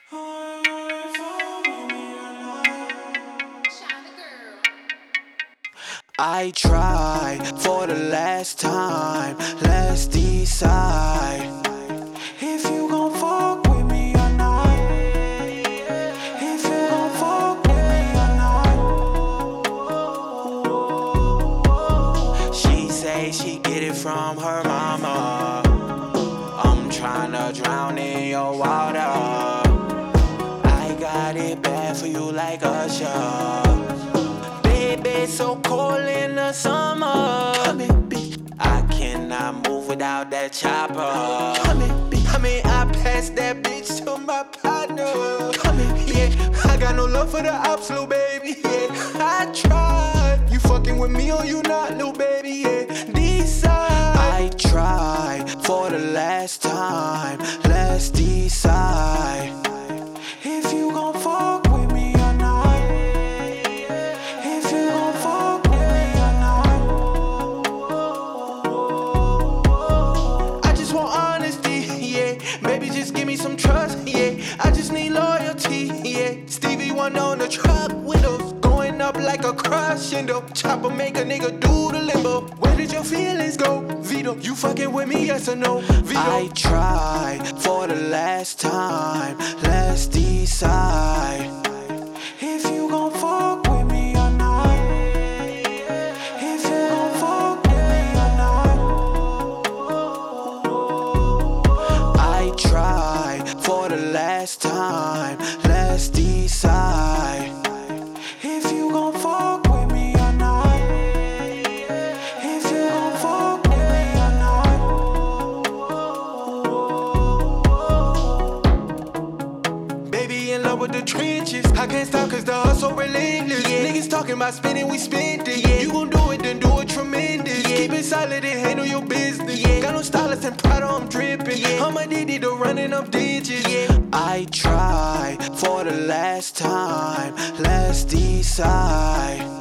I tried for the last time, let's decide if you gon' fuck with me or not. If you gon' fuck with me or not. She say she get it from her mama. I'm tryna drown in your water. I got it bad for you like Usher. Baby, so cold in the summer. Come here, bitch. I cannot move without that chopper. Come here, bitch. I passed that bitch to my partner. Come here, yeah. I got no love for the ops, little baby, yeah. I tried. You fucking with me or you not, little baby, yeah. Decide. I tried for the last time. Let's decide if you gon' fuck with me or not. If you gon' fuck with me or not. I just want honesty, yeah. Baby, just give me some trust, yeah. I just need loyalty, yeah. Stevie Wonder on the truck windows, going up like a crescendo. Chopper make a nigga do the limbo. Where did your feelings go, Vito? You fucking with me, yes or no, Vito? I tried for the last time. Let's decide if you gon' fuck with me or not. If you gon' fuck with me or not. I tried for the last time. Let's decide if you gon' fuck with me or not. If you gon' fuck with me or not. Baby in love with the trenches. I can't stop cause the hustle relentless, yeah. Niggas talking about spending, we spend it, yeah. You gon' do it, then do it tremendous, yeah. Keep it solid and handle your business, yeah. Got no stylist and Prada, I'm dripping, yeah. I'm addicted to running up digits, yeah. I tried for the last time. Let's decide